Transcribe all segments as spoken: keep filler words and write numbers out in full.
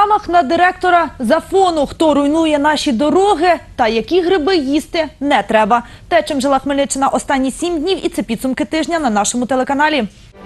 Замах на директора Зафону. Хто руйнує наші дороги та які гриби їсти не треба. Те, чим жила Хмельниччина останні сім днів, і це підсумки тижня на нашому телеканалі.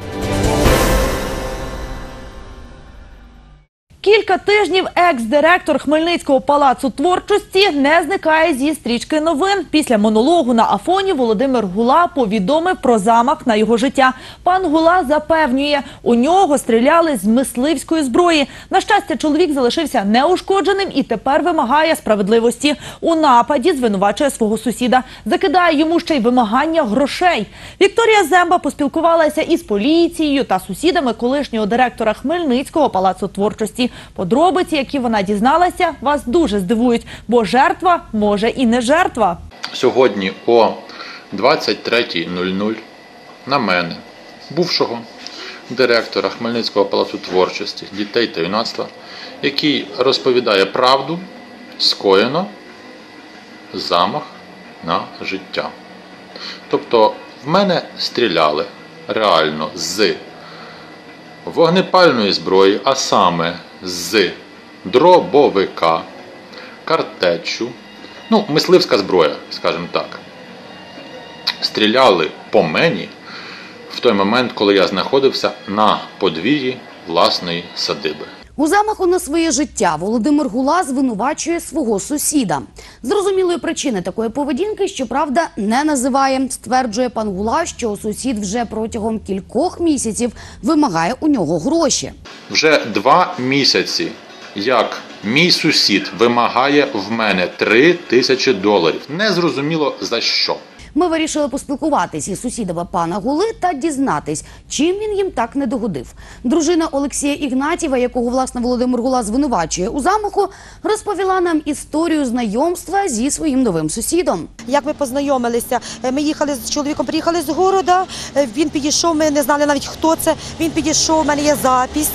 Кілька тижнів екс-директор Хмельницького палацу творчості не зникає зі стрічки новин. Після монологу на Афоні Володимир Гула повідомив про замах на його життя. Пан Гула запевнює, у нього стріляли з мисливської зброї. На щастя, чоловік залишився неушкодженим і тепер вимагає справедливості. У нападі звинувачує свого сусіда. Закидає йому ще й вимагання грошей. Вікторія Земба поспілкувалася із поліцією та сусідами колишнього директора Хмельницького палацу творчості. Подробиці, які вона дізналася, вас дуже здивують, бо жертва може і не жертва. Сьогодні о двадцять третя нуль нуль на мене, бувшого директора Хмельницького палацу творчості, дітей та юнацтва, який розповідає правду, скоєно замах на життя. Тобто в мене стріляли реально з вогнепальної зброї, а саме з дробовика, картечу, ну, мисливська зброя, скажімо так. Стріляли по мені в той момент, коли я знаходився на подвір'ї власної садиби. У замаху на своє життя Володимир Гула звинувачує свого сусіда. Зрозумілої причини такої поведінки, щоправда, не називає. Стверджує пан Гула, що сусід вже протягом кількох місяців вимагає у нього гроші. Вже два місяці, як мій сусід вимагає в мене три тисячі доларів. Незрозуміло за що. Ми вирішили поспілкуватись із сусідами пана Гули та дізнатись, чим він їм так не догодив. Дружина Олексія Ігнатєва, якого, власне, Володимир Гула звинувачує у замаху, розповіла нам історію знайомства зі своїм новим сусідом. Як ми познайомилися, ми їхали з чоловіком, приїхали з города, він підійшов, ми не знали навіть, хто це, він підійшов, у мене є запис,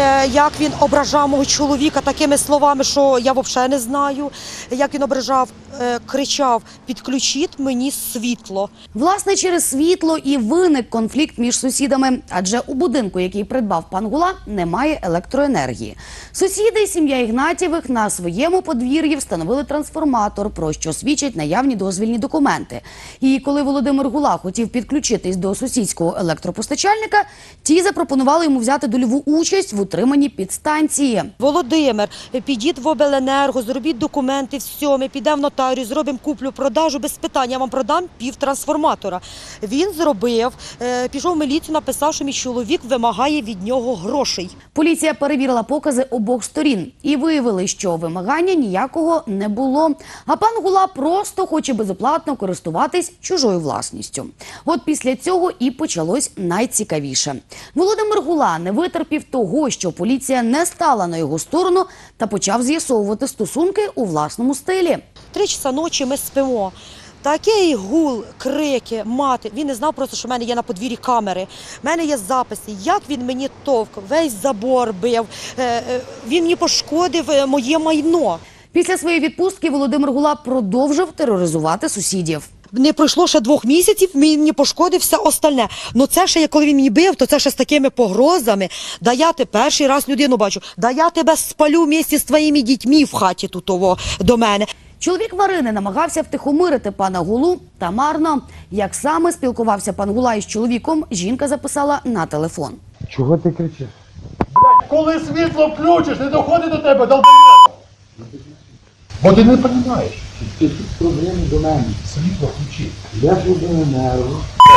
як він ображав мого чоловіка такими словами, що я взагалі не знаю, як він ображав, кричав: "Підключіть мені світло". Власне, через світло і виник конфлікт між сусідами, адже у будинку, який придбав пан Гула, немає електроенергії. Сусіди і сім'я Ігнатєвих на своєму подвір'ї встановили трансформатор, про що свідчать наявні дозвільні документи. І коли Володимир Гула хотів підключитись до сусідського електропостачальника, ті запропонували йому взяти дольову участь в утриманні підстанції. Володимир, підіть в обленерго, зробіть документи, все, ми підемо в нотаріус, зробимо куплю-продажу без питань, я вам продам пів трансформатора. Він зробив, пішов в міліцію, написав, що мій чоловік вимагає від нього грошей. Поліція перевірила покази обох сторін і виявили, що вимагання ніякого не було. А пан Гула просто хоче безоплатно користуватись чужою власністю. От після цього і почалось найцікавіше. Володимир Гула не витерпів того, що поліція не стала на його сторону та почав з'ясовувати стосунки у власному стилі. Три часа ночі ми спимо. Такий гул, крики, мати. Він не знав просто, що в мене є на подвір'ї камери. В мене є записи, як він мені товкав, весь забор бив. Він мені пошкодив моє майно. Після своєї відпустки Володимир Гула продовжив тероризувати сусідів. Не пройшло ще двох місяців, мені пошкодив все остальне. Ну це ще, коли він мені бив, то це ще з такими погрозами. Да я те перший раз людину бачу, да я тебе спалю вместе з твоїми дітьми в хаті тут того, до мене. Чоловік Марини намагався втихомирити пана Гулу, та марно. Як саме спілкувався пан Гула із чоловіком, жінка записала на телефон. Чого ти кричиш? Блядь, коли світло включиш, не доходить до тебе, долбоєб! Бо ти не розумієш. Ти тут проблеми до мене. Світло включи. Я ж людина нерву.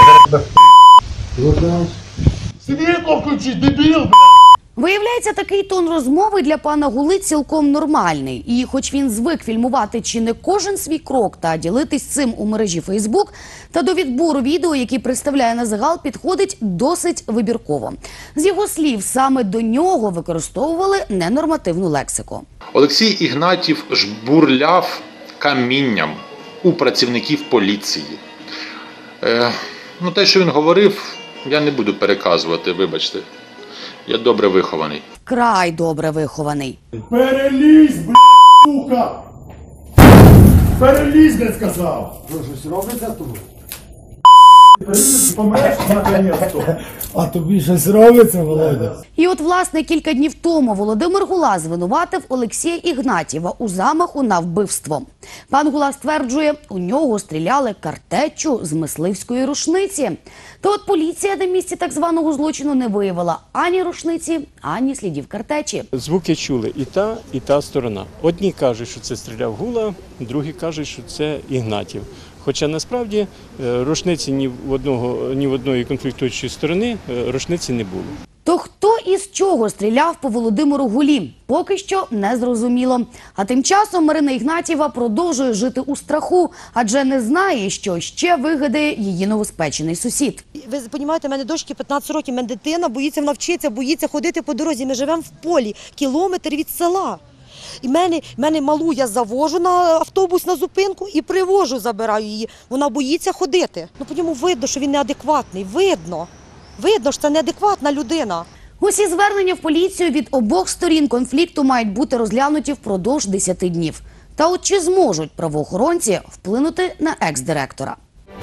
Світло включи, дебіл, блядь! Виявляється, такий тон розмови для пана Гули цілком нормальний. І хоч він звик фільмувати чи не кожен свій крок та ділитись цим у мережі Фейсбук, та до відбору відео, які представляє на загал, підходить досить вибірково. З його слів, саме до нього використовували ненормативну лексику. Олексій Ігнатів жбурляв камінням у працівників поліції. Е, ну, те, що він говорив, я не буду переказувати, вибачте. Я добре вихований. Край добре вихований. Перелізь, блядь, сука! Перелізь, не сказав! Що, щось робиться тут? Помреш наконець-то. А тобі щось робиться, Володя? І от, власне, кілька днів тому Володимир Гула звинуватив Олексія Ігнатєва у замаху на вбивство. Пан Гула стверджує, у нього стріляли картеччю з мисливської рушниці. Та от поліція на місці так званого злочину не виявила ані рушниці, ані слідів картечі. Звуки чули і та, і та сторона. Одні кажуть, що це стріляв Гула, другі кажуть, що це Ігнатів. Хоча насправді рушниці ні в одного, ні в одної конфліктуючої сторони рушниці не було. То хто і з чого стріляв по Володимиру Гулі, поки що не зрозуміло. А тим часом Марина Ігнатєва продовжує жити у страху, адже не знає, що ще вигадає її новоспечений сусід. Ви розумієте, в мене дочці п'ятнадцять років, в мене дитина боїться навчитися, боїться ходити по дорозі. Ми живемо в полі, кілометр від села. І мене, мене малу я завожу на автобус на зупинку і привожу, забираю її. Вона боїться ходити. Ну, по ньому видно, що він неадекватний. Видно. Видно, що це неадекватна людина. Усі звернення в поліцію від обох сторін конфлікту мають бути розглянуті впродовж десяти днів. Та от чи зможуть правоохоронці вплинути на екс-директора?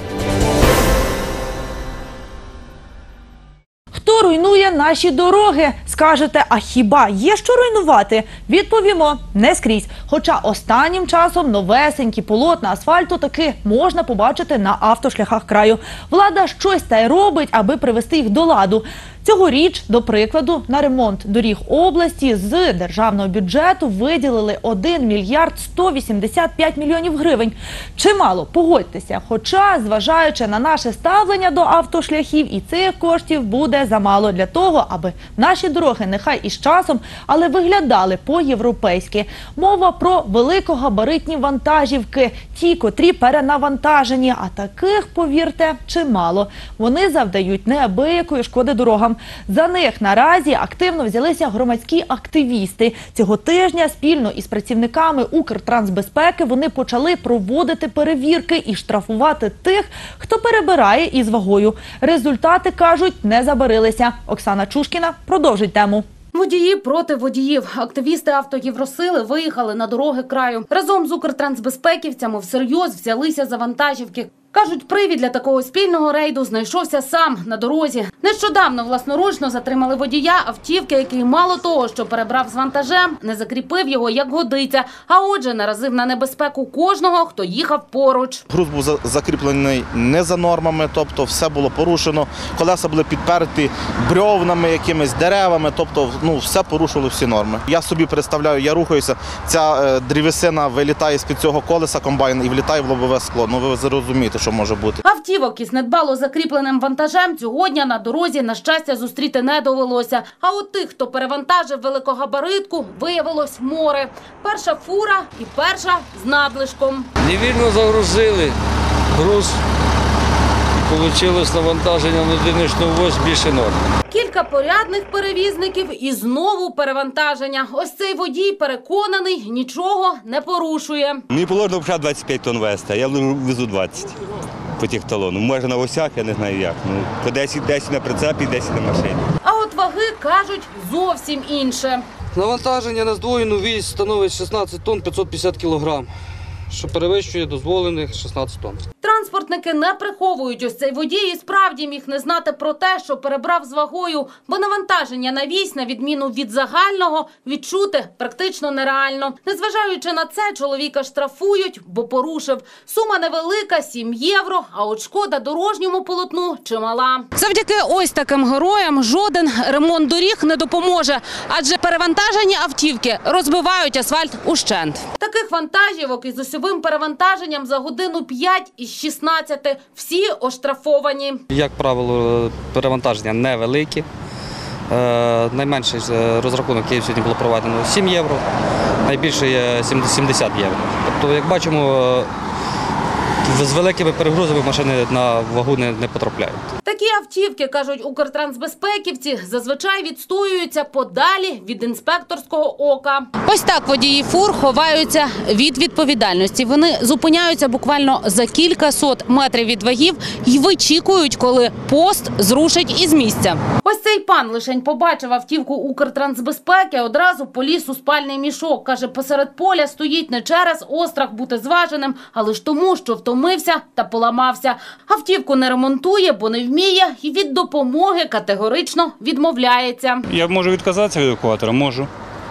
Хто руйнує наші дороги? Скажете, а хіба є що руйнувати? Відповімо, не скрізь. Хоча останнім часом новесенькі полотна асфальту таки можна побачити на автошляхах краю. Влада щось та й робить, аби привести їх до ладу. Цьогоріч, до прикладу, на ремонт доріг області з державного бюджету виділили один мільярд сто вісімдесят п'ять мільйонів гривень. Чимало, погодьтеся. Хоча, зважаючи на наше ставлення до автошляхів, і цих коштів буде замало для того, аби наші дороги нехай із часом, але виглядали по-європейськи. Мова про великогабаритні вантажівки, ті, котрі перенавантажені, а таких, повірте, чимало. Вони завдають неабиякої шкоди дорогам. За них наразі активно взялися громадські активісти. Цього тижня спільно із працівниками Укртрансбезпеки вони почали проводити перевірки і штрафувати тих, хто перебирає із вагою. Результати, кажуть, не забарилися. Оксана Чушкіна продовжить тему. Водії проти водіїв. Активісти «Автоєвросили» виїхали на дороги краю. Разом з укртрансбезпеківцями всерйоз взялися за вантажівки. Кажуть, привід для такого спільного рейду знайшовся сам на дорозі. Нещодавно власноручно затримали водія автівки, який мало того, що перебрав з вантажем, не закріпив його як годиться, а отже наразив на небезпеку кожного, хто їхав поруч. Груз був закріплений не за нормами, тобто все було порушено. Колеса були підперті брьовнами, якимись деревами, тобто ну, все порушило всі норми. Я собі представляю, я рухаюся, ця е, дрівесина вилітає з-під цього колеса комбайн і влітає в лобове скло. Ну ви зрозумієте, що може бути. Автівок із недбало закріпленим вантажем цього дня на дорозі, на щастя, зустріти не довелося. А от тих, хто перевантажив великогабаритку, виявилось море. Перша фура і перша з надлишком. Невірно загрузили груз. Получилось навантаження на одиничну ось більше норм. Кілька порядних перевізників і знову перевантаження. Ось цей водій переконаний, нічого не порушує. Мені положено вже двадцять п'ять тонн вести, а я везу двадцять по тих талонах. Може на осях, я не знаю як. Ну, по десять, десять на прицепі, десять на машині. А от ваги, кажуть, зовсім інше. Навантаження на здвоєну вісь становить шістнадцять тонн п'ятсот п'ятдесят кілограм, що перевищує дозволених шістнадцять тонн. Транспортники не приховують, ось цей водій і справді міг не знати про те, що перебрав з вагою, бо навантаження на вісь, на відміну від загального, відчути практично нереально. Незважаючи на це, чоловіка штрафують, бо порушив. Сума невелика – сім євро, а от шкода дорожньому полотну чимала. Завдяки ось таким героям жоден ремонт доріг не допоможе, адже перевантажені автівки розбивають асфальт ущент. Таких вантажівок із осьовим перевантаженням за годину п'ять із шістнадцяти. Всі оштрафовані. Як правило, перевантаження невеликі. Е, найменший розрахунок, який сьогодні було проведено, сім євро, найбільший сімдесят євро. Тобто, як бачимо, з великими перегрузами машини на вагу не, не потрапляють. Такі Такі автівки, кажуть укртрансбезпеківці, зазвичай відстоюються подалі від інспекторського ока. Ось так водії фур ховаються від відповідальності. Вони зупиняються буквально за кілька сот метрів від вагів і вичікують, коли пост зрушить із місця. Ось цей пан лишень побачив автівку укртрансбезпеки, одразу поліз у спальний мішок. Каже, посеред поля стоїть не через острах бути зваженим, а лише тому, що втомився та поламався. Автівку не ремонтує, бо не вміє і від допомоги категорично відмовляється. Я можу відказатися від евакуатора? Можу.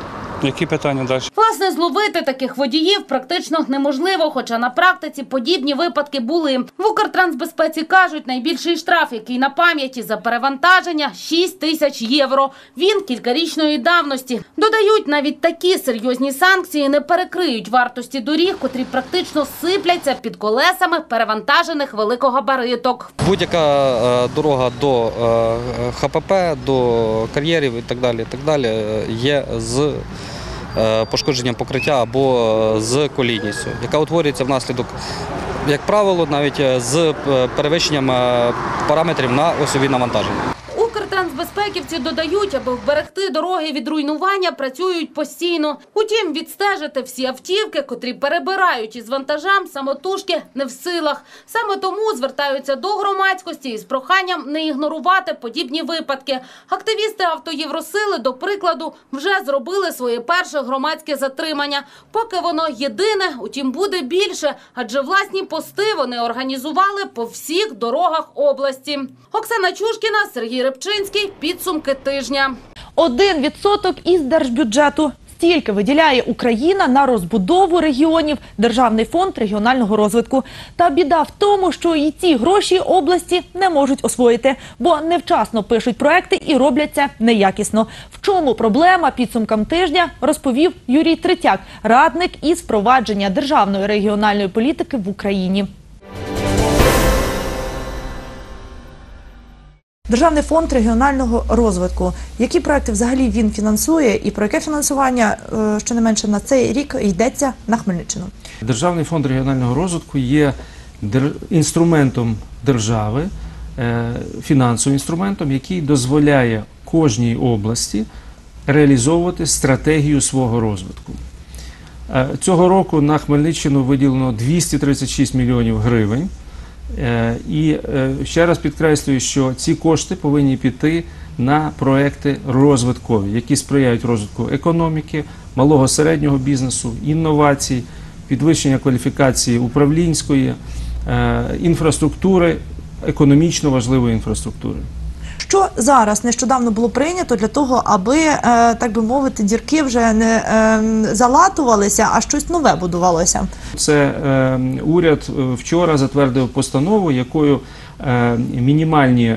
Які питання далі? Власне, зловити таких водіїв практично неможливо, хоча на практиці подібні випадки були. В Укртрансбезпеці кажуть, найбільший штраф, який на пам'яті за перевантаження – шість тисяч євро. Він кількарічної давності. Додають, навіть такі серйозні санкції не перекриють вартості доріг, котрі практично сипляться під колесами перевантажених великогабариток. Будь-яка е, дорога до е, Ха Пе Пе, до кар'єрів і так далі, і так далі е, є з е, пошкодженням покриття або з колійністю, яка утворюється внаслідок, як правило, навіть з перевищенням е, параметрів на осьові навантаження. Укртрансбезпеківці додають, аби вберегти дороги від руйнування, працюють постійно. Утім, відстежити всі автівки, котрі перебирають із вантажам, самотужки не в силах. Саме тому звертаються до громадськості із проханням не ігнорувати подібні випадки. Активісти «Автоєвросили», до прикладу, вже зробили своє перше громадське затримання. Поки воно єдине, утім буде більше, адже власні пости вони організували по всіх дорогах області. Оксана Чушкіна, Сергій Рибчинський. Підсумки тижня. Один відсоток із держбюджету. Стільки виділяє Україна на розбудову регіонів Державний фонд регіонального розвитку. Та біда в тому, що і ці гроші області не можуть освоїти, бо невчасно пишуть проекти і робляться неякісно. В чому проблема підсумкам тижня, розповів Юрій Третяк, радник із впровадження державної регіональної політики в Україні. Державний фонд регіонального розвитку. Які проекти взагалі він фінансує і про яке фінансування, щонайменше на цей рік, йдеться на Хмельниччину? Державний фонд регіонального розвитку є інструментом держави, фінансовим інструментом, який дозволяє кожній області реалізовувати стратегію свого розвитку. Цього року на Хмельниччину виділено двісті тридцять шість мільйонів гривень. І ще раз підкреслюю, що ці кошти повинні піти на проекти розвиткові, які сприяють розвитку економіки, малого середнього бізнесу, інновацій, підвищення кваліфікації управлінської, інфраструктури, економічно важливої інфраструктури. Що зараз нещодавно було прийнято для того, аби, так би мовити, дірки вже не залатувалися, а щось нове будувалося? Це уряд вчора затвердив постанову, якою мінімальні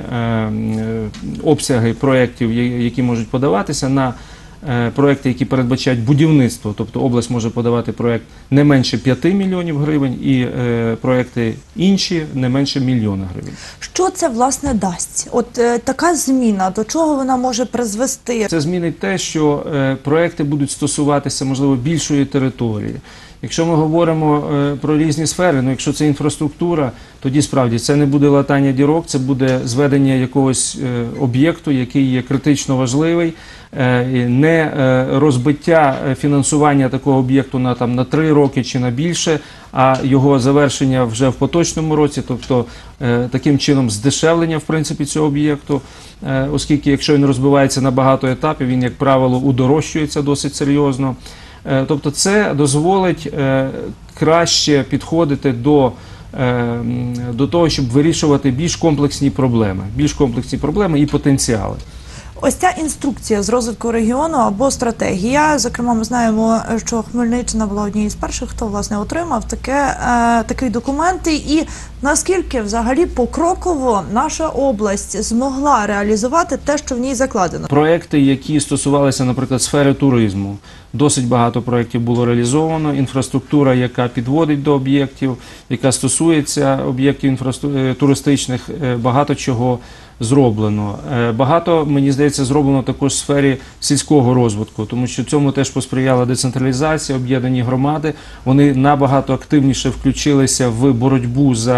обсяги проєктів, які можуть подаватися на проекти, які передбачають будівництво, тобто область може подавати проект не менше п'яти мільйонів гривень і е, проекти інші не менше мільйона гривень. Що це, власне, дасть? От е, така зміна, до чого вона може призвести? Це змінить те, що е, проекти будуть стосуватися, можливо, більшої території. Якщо ми говоримо е, про різні сфери, ну якщо це інфраструктура, тоді справді це не буде латання дірок, це буде зведення якогось е, об'єкту, який є критично важливий, е, не е, розбиття фінансування такого об'єкту на, там, на три роки чи на більше, а його завершення вже в поточному році, тобто е, таким чином здешевлення в принципі цього об'єкту, е, оскільки якщо він розбивається на багато етапів, він, як правило, удорожчується досить серйозно. Тобто це дозволить е, краще підходити до, е, до того, щоб вирішувати більш комплексні проблеми, більш комплексні проблеми і потенціали. Ось ця інструкція з розвитку регіону або стратегія, зокрема, ми знаємо, що Хмельниччина була однією з перших, хто, власне, отримав таке, е, такий документ. І наскільки взагалі покроково наша область змогла реалізувати те, що в ній закладено? Проекти, які стосувалися, наприклад, сфери туризму, досить багато проєктів було реалізовано. Інфраструктура, яка підводить до об'єктів, яка стосується об'єктів туристичних, багато чого зроблено. Багато, мені здається, зроблено також в сфері сільського розвитку, тому що цьому теж посприяла децентралізація, об'єднані громади. Вони набагато активніше включилися в боротьбу за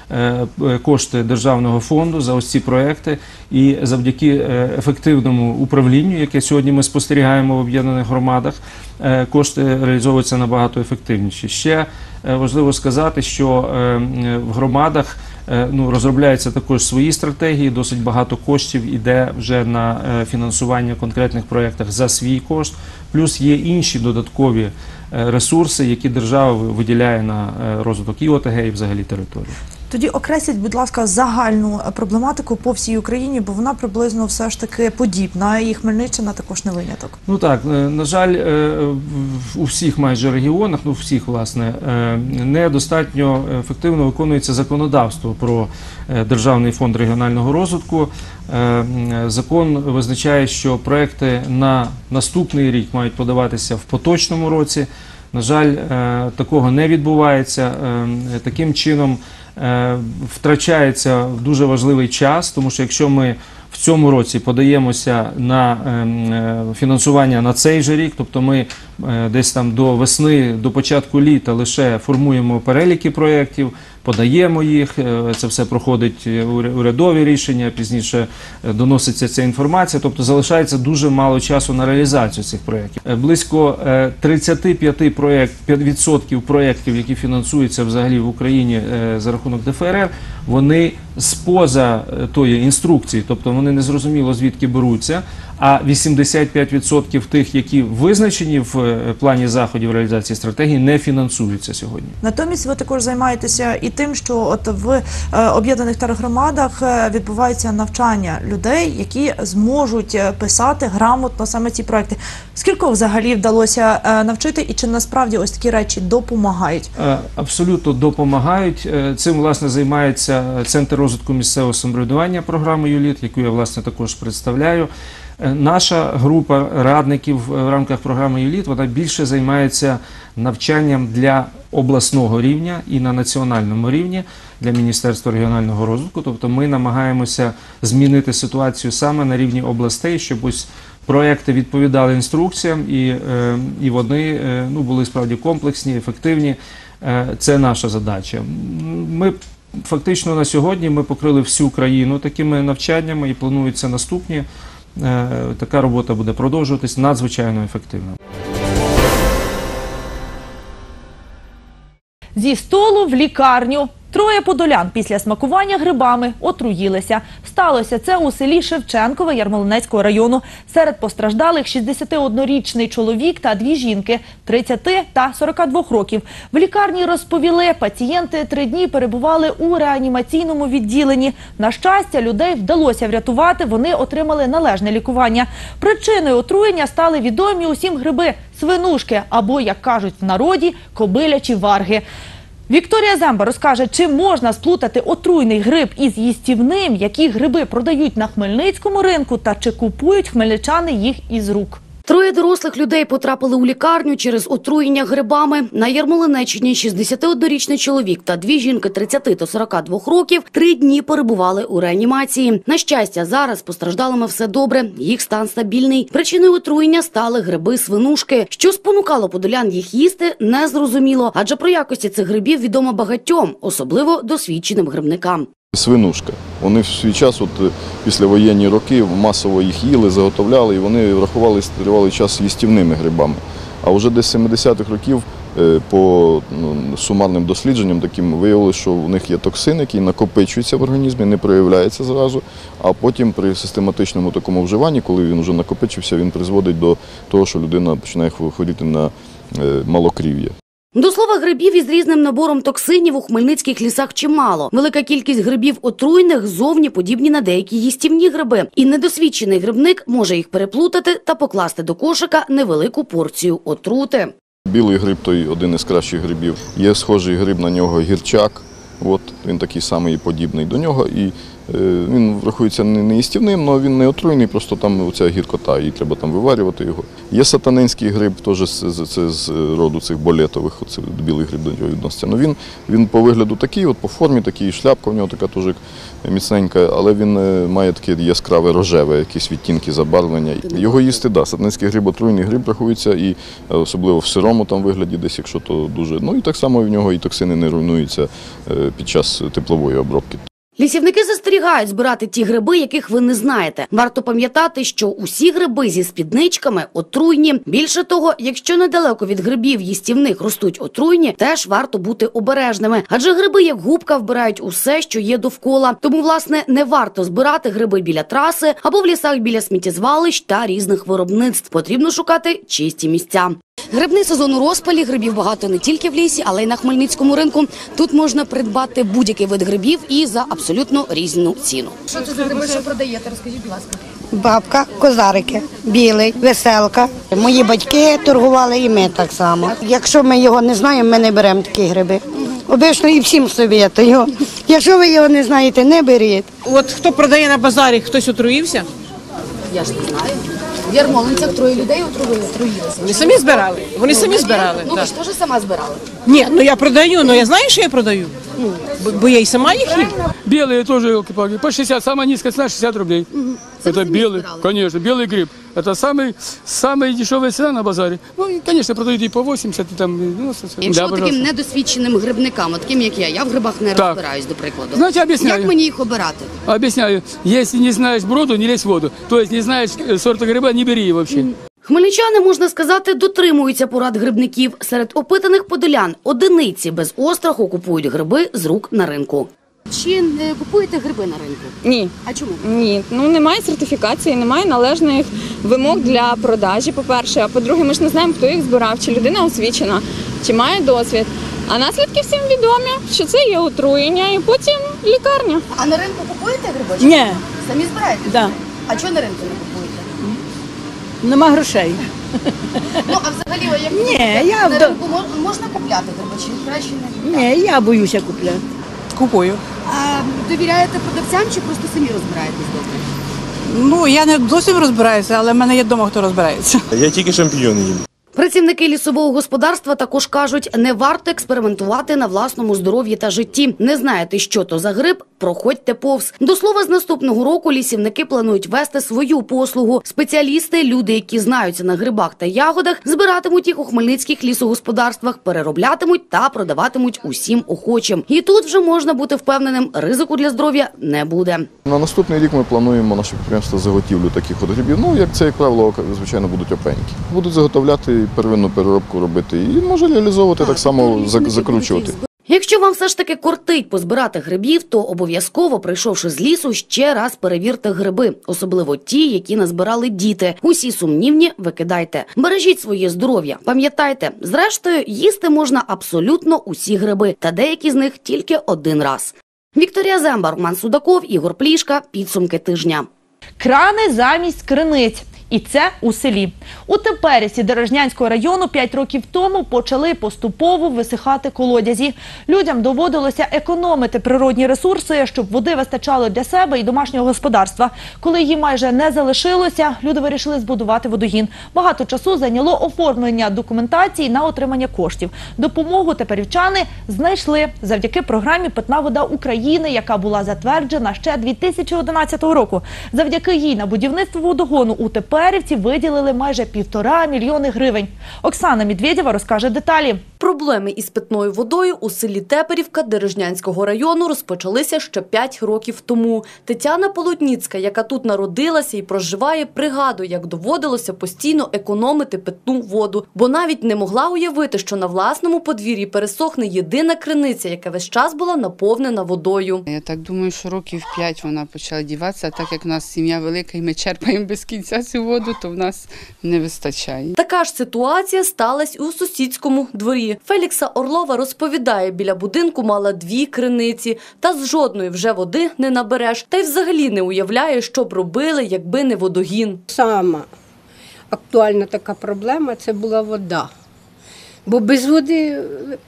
кошти державного фонду за ось ці проекти, і завдяки ефективному управлінню, яке сьогодні ми спостерігаємо в об'єднаних громадах, кошти реалізовуються набагато ефективніше. Ще важливо сказати, що в громадах ну, розробляються також свої стратегії, досить багато коштів іде вже на фінансування конкретних проєктів за свій кошт, плюс є інші додаткові ресурси, які держава виділяє на розвиток і ОТГ, і взагалі території. Тоді окресліть, будь ласка, загальну проблематику по всій Україні, бо вона приблизно все ж таки подібна, і Хмельниччина також не виняток. Ну так, на жаль, у всіх майже регіонах, ну всіх, власне, недостатньо ефективно виконується законодавство про Державний фонд регіонального розвитку. Закон визначає, що проекти на наступний рік мають подаватися в поточному році. На жаль, такого не відбувається. Таким чином втрачається дуже важливий час, тому що якщо ми в цьому році подаємося на фінансування на цей же рік, тобто ми десь там до весни, до початку літа лише формуємо переліки проєктів, подаємо їх, це все проходить урядові рішення, пізніше доноситься ця інформація, тобто залишається дуже мало часу на реалізацію цих проєктів. Близько тридцять п'ять відсотків проєктів, які фінансуються взагалі в Україні за рахунок Д Ф Р Р, вони з-поза тої інструкції, тобто вони не зрозуміло звідки беруться, а вісімдесят п'ять відсотків тих, які визначені в плані заходів реалізації стратегії, не фінансуються сьогодні. Натомість ви також займаєтеся і тим, що от в об'єднаних тергромадах відбувається навчання людей, які зможуть писати грамотно саме ці проекти. Скільки взагалі вдалося навчити і чи насправді ось такі речі допомагають? Абсолютно допомагають. Цим, власне, займається Центр розвитку місцевого самоврядування програми ЮЛІТ, яку я, власне, також представляю. Наша група радників в рамках програми ЮЛІТ, вона більше займається навчанням для обласного рівня і на національному рівні для Міністерства регіонального розвитку. Тобто ми намагаємося змінити ситуацію саме на рівні областей, щоб ось проекти відповідали інструкціям і, і вони ну, були справді комплексні, ефективні. Це наша задача. Ми фактично на сьогодні ми покрили всю країну такими навчаннями і плануються наступні. Така робота буде продовжуватись надзвичайно ефективно. Зі столу в лікарню. Троє подолян після смакування грибами отруїлися. Сталося це у селі Шевченкове Ярмолинецького району. Серед постраждалих шістдесятиоднорічний чоловік та дві жінки – тридцяти та сорока двох років. В лікарні розповіли, пацієнти три дні перебували у реанімаційному відділенні. На щастя, людей вдалося врятувати, вони отримали належне лікування. Причиною отруєння стали відомі усім гриби – свинушки або, як кажуть в народі, кобилячі варги. Вікторія Земба розкаже, чи можна сплутати отруйний гриб із їстівним, які гриби продають на Хмельницькому ринку та чи купують хмельничани їх із рук. Троє дорослих людей потрапили у лікарню через отруєння грибами. На Ярмолинеччині шістдесятиоднорічний чоловік та дві жінки тридцяти та сорока двох років три дні перебували у реанімації. На щастя, зараз з постраждалими все добре, їх стан стабільний. Причиною отруєння стали гриби-свинушки. Що спонукало подолян їх їсти, не зрозуміло, адже про якості цих грибів відомо багатьом, особливо досвідченим грибникам. Свинушка. Вони в свій час, от, післявоєнні роки, масово їх їли, заготовляли, і вони врахували тривалий час їстівними грибами. А вже десь з семидесятих років по ну, сумарним дослідженням таким виявилося, що в них є токсин, який накопичується в організмі, не проявляється зразу, а потім при систематичному такому вживанні, коли він вже накопичився, він призводить до того, що людина починає хворіти на малокрів'я. До слова, грибів із різним набором токсинів у хмельницьких лісах чимало. Велика кількість грибів отруйних зовні подібні на деякі їстівні гриби. І недосвідчений грибник може їх переплутати та покласти до кошика невелику порцію отрути. Білий гриб – той один із кращих грибів. Є схожий гриб на нього гірчак. От, він такий самий подібний до нього. І Він рахується не їстівним, але він не отруйний, просто там оця гіркота, і треба там виварювати його. Є сатанинський гриб, теж з, з, з роду цих болетових, оце білий гриб до нього відноситься. Ну, він, він по вигляду такий, от по формі такий, шляпка в нього така теж міцненька, але він має таке яскраве рожеве, якісь відтінки забарвлення. Його їсти, да, сатанинський гриб отруйний гриб рахується, і особливо в сирому там вигляді десь, якщо то дуже. Ну і так само в нього і токсини не руйнуються під час теплової обробки. Лісівники застерігають збирати ті гриби, яких ви не знаєте. Варто пам'ятати, що усі гриби зі спідничками отруйні. Більше того, якщо недалеко від грибів їстівних ростуть отруйні, теж варто бути обережними. Адже гриби, як губка, вбирають усе, що є довкола. Тому, власне, не варто збирати гриби біля траси або в лісах біля сміттєзвалищ та різних виробництв. Потрібно шукати чисті місця. Грибний сезон у розпалі, грибів багато не тільки в лісі, але й на Хмельницькому ринку. Тут можна придбати будь-який вид грибів і за абсолютно різну ціну. Що це за гриби, що продаєте? Розкажіть, будь ласка. Бабка, козарики, білий, веселка. Мої батьки торгували і ми так само. Якщо ми його не знаємо, ми не беремо такі гриби. Обично і всім совєтую. Якщо ви його не знаєте, не беріть. От хто продає на базарі, хтось отруївся? Я ж не знаю. В Ярмолинцях троє людей отруїлися. Вони самі збирали. Вони самі збирали. Ну, ви ж теж сама збирали. Ні, ну я продаю, ну я знаю, що я продаю. Бо, бо я і сама їх їм. Белые тоже, елки-палки, по шестьдесят, самая низкая цена шестьдесят рублей. Это белый, конечно, белый гриб. Это самый, самая дешевая цена на базаре. Ну, и, конечно, продают и по восемьдесят, и там, ну, Якщо да, таким недосвідченим грибникам, от таким як я, я в грибах не Так. розбираюсь, до прикладу. Знаете, объясняю. Як мені їх обирати? Объясняю, если не знаешь броду, не лезь в воду. То есть не знаешь сорта гриба, не бери его вообще. Хмельничани, можна сказати, дотримуються порад грибників. Серед опитаних подолян одиниці без остраху купують гриби з рук на ринку. Чи не купуєте гриби на ринку? Ні. А чому? Ні. Ну, немає сертифікації, немає належних вимог для продажі, по-перше. А по-друге, ми ж не знаємо, хто їх збирав, чи людина освічена, чи має досвід. А наслідки всім відомі, що це є отруєння і потім лікарня. А на ринку купуєте грибочки? Ні. Самі збираєте? Да. А чого на ринку не купуєте? Нема грошей. Ну, а взагалі, як Ні, я на до- ринку мож- можна купляти грибочки? Краще не. Ні, я боюся купляти. Купую. А довіряєте продавцям чи просто самі розбираєтесь добре? Ну, я не зовсім розбираюся, але в мене є вдома, хто розбирається. Я тільки шампіньони їм. Працівники лісового господарства також кажуть, не варто експериментувати на власному здоров'ї та житті. Не знаєте, що то за гриб? Проходьте повз. До слова, з наступного року лісівники планують вести свою послугу. Спеціалісти, люди, які знаються на грибах та ягодах, збиратимуть їх у хмельницьких лісогосподарствах, перероблятимуть та продаватимуть усім охочим. І тут вже можна бути впевненим, ризику для здоров'я не буде. На наступний рік ми плануємо наше підприємство заготівлю таких от грибів. Ну, як це, як правило, звичайно, будуть опеньки. Будуть заготовляти, первинну переробку робити і може реалізовувати так само, закручувати. Якщо вам все ж таки кортить позбирати грибів, то обов'язково, прийшовши з лісу, ще раз перевірте гриби, особливо ті, які назбирали діти. Усі сумнівні викидайте. Бережіть своє здоров'я. Пам'ятайте, зрештою, їсти можна абсолютно усі гриби, та деякі з них тільки один раз. Вікторія Земба, Роман Судаков, Ігор Плішка. Підсумки тижня. Крани замість криниць. І це у селі. У Теперівці Дорожнянського району п'ять років тому почали поступово висихати колодязі. Людям доводилося економити природні ресурси, щоб води вистачало для себе і домашнього господарства. Коли її майже не залишилося, люди вирішили збудувати водогін. Багато часу зайняло оформлення документації на отримання коштів. Допомогу теперівчани знайшли завдяки програмі «Питна вода України», яка була затверджена ще дві тисячі одинадцятого року. Завдяки їй на будівництво водогону у Теперівці Теперівці виділили майже півтора мільйони гривень. Оксана Медведєва розкаже деталі. Проблеми із питною водою у селі Теперівка Дережнянського району розпочалися ще п'ять років тому. Тетяна Полотніцька, яка тут народилася і проживає, пригадує, як доводилося постійно економити питну воду, бо навіть не могла уявити, що на власному подвір'ї пересохне єдина криниця, яка весь час була наповнена водою. Я так думаю, що років п'ять вона почала діватися, так як у нас сім'я велика і ми черпаємо без кінця цю воду, то в нас не вистачає. Така ж ситуація сталася у сусідському дворі. Фелікса Орлова розповідає, біля будинку мала дві криниці, та з жодної вже води не набереш, та й взагалі не уявляє, що б робили, якби не водогін. Сама актуальна така проблема – це була вода. Бо без води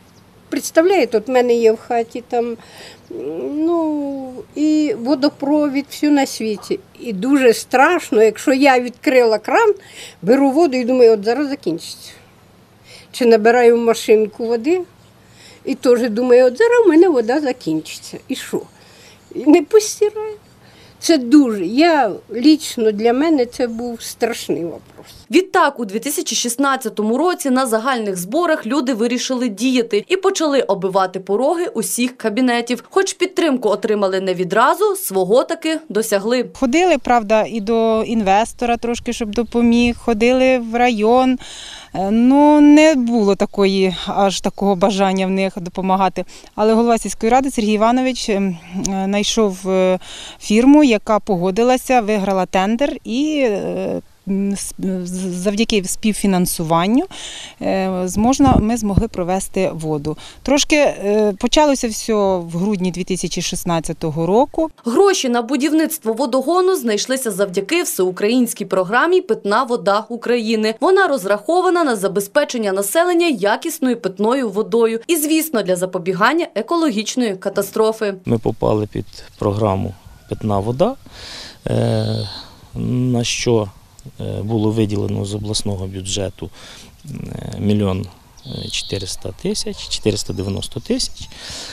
представляєте, от в мене є в хаті там, ну, і водопровід, все на світі. І дуже страшно, якщо я відкрила кран, беру воду і думаю, от зараз закінчиться. Чи набираю в машинку води, і теж думаю, от зараз у мене вода закінчиться. І що? І не постираю. Це дуже, я, лічно для мене це був страшний вопрос. Відтак, у дві тисячі шістнадцятому році на загальних зборах люди вирішили діяти і почали оббивати пороги усіх кабінетів. Хоч підтримку отримали не відразу, свого таки досягли. Ходили, правда, і до інвестора трошки, щоб допоміг, ходили в район. Ну, не було такої, аж такого бажання в них допомагати. Але голова сільської ради Сергій Іванович знайшов фірму, яка погодилася, виграла тендер і завдяки співфінансуванню зможна, ми змогли провести воду. Трошки почалося все в грудні дві тисячі шістнадцятого року. Гроші на будівництво водогону знайшлися завдяки всеукраїнській програмі «Питна вода України». Вона розрахована на забезпечення населення якісною питною водою і, звісно, для запобігання екологічної катастрофи. Ми попали під програму «Питна вода», на що було виділено з обласного бюджету мільйон чотириста тисяч, чотириста дев'яносто тисяч.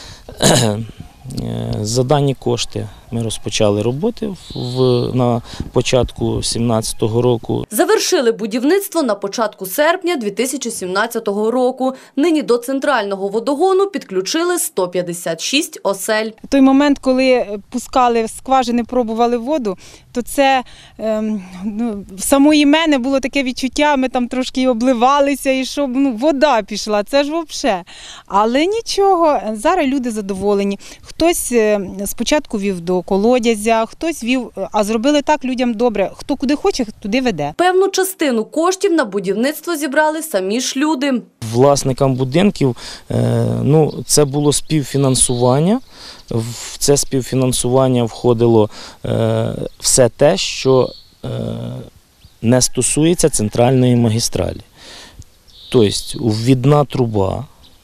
За дані кошти ми розпочали роботи в, на початку дві тисячі сімнадцятого року. Завершили будівництво на початку серпня дві тисячі сімнадцятого року. Нині до центрального водогону підключили сто п'ятдесят шість осель. В той момент, коли пускали скважини, пробували воду, то це ем, ну, самої мене було таке відчуття, ми там трошки обливалися, і щоб ну, вода пішла, це ж взагалі. Але нічого, зараз люди задоволені. Хтось спочатку вів до колодязя, хтось вів, а зробили так людям добре. Хто куди хоче, туди веде. Певну частину коштів на будівництво зібрали самі ж люди. Власникам будинків ну, це було співфінансування. В це співфінансування входило все те, що не стосується центральної магістралі. Тобто ввідна труба,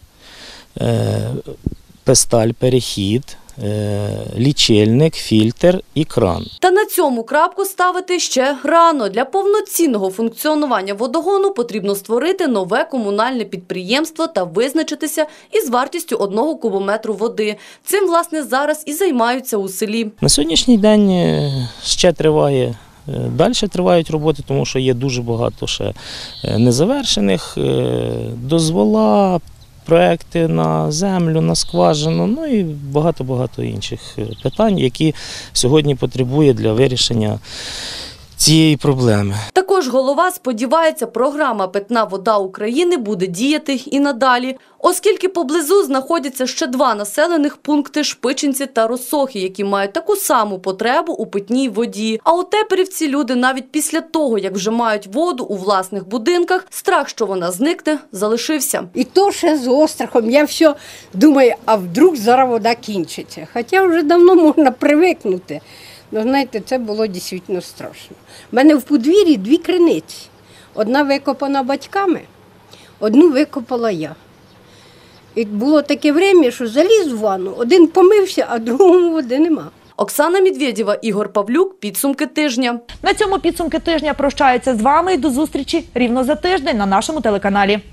песталь, перехід, лічильник, фільтр і кран. Та на цьому крапку ставити ще рано. Для повноцінного функціонування водогону потрібно створити нове комунальне підприємство та визначитися із вартістю одного кубометру води. Цим, власне, зараз і займаються у селі. На сьогоднішній день ще триває, далі тривають роботи, тому що є дуже багато ще незавершених, дозвола, проекти на землю, на скважину, ну і багато-багато інших питань, які сьогодні потребує для вирішення цієї проблеми. Також голова сподівається, програма «Питна вода України» буде діяти і надалі, оскільки поблизу знаходяться ще два населених пункти – Шпичинці та Росохи, які мають таку саму потребу у питній воді. А у Теперівці люди навіть після того, як вже мають воду у власних будинках, страх, що вона зникне, залишився. І то ще з острахом. Я все думаю, а вдруг зараз вода кінчиться. Хоча вже давно можна привикнути. Ну, знаєте, це було дійсно страшно. У мене в подвір'ї дві криниці. Одна викопана батьками, одну викопала я. І було таке время, що заліз в ванну, один помився, а другому води нема. Оксана Медведєва, Ігор Павлюк. Підсумки тижня. На цьому підсумки тижня прощаються з вами і до зустрічі рівно за тиждень на нашому телеканалі.